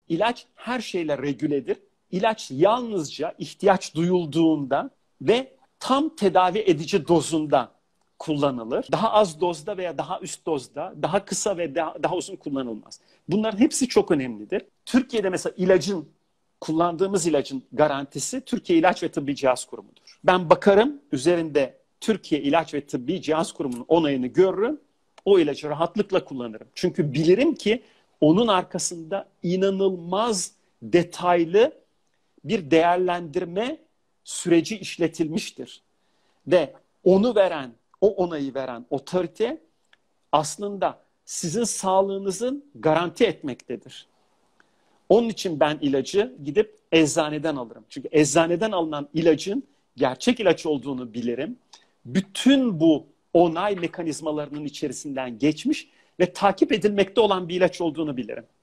ilaç her şeyle regüledir. İlaç yalnızca ihtiyaç duyulduğunda ve tam tedavi edici dozunda kullanılır. Daha az dozda veya daha üst dozda, daha kısa ve daha uzun kullanılmaz. Bunların hepsi çok önemlidir. Türkiye'de mesela kullandığımız ilacın garantisi Türkiye İlaç ve Tıbbi Cihaz Kurumu'dur. Ben bakarım, üzerinde Türkiye İlaç ve Tıbbi Cihaz Kurumu'nun onayını görürüm, o ilacı rahatlıkla kullanırım. Çünkü bilirim ki onun arkasında inanılmaz detaylı bir değerlendirme süreci işletilmiştir. Ve o onayı veren otorite aslında sizin sağlığınızın garanti etmektedir. Onun için ben ilacı gidip eczaneden alırım. Çünkü eczaneden alınan ilacın gerçek ilaç olduğunu bilirim. Bütün bu onay mekanizmalarının içerisinden geçmiş ve takip edilmekte olan bir ilaç olduğunu bilirim.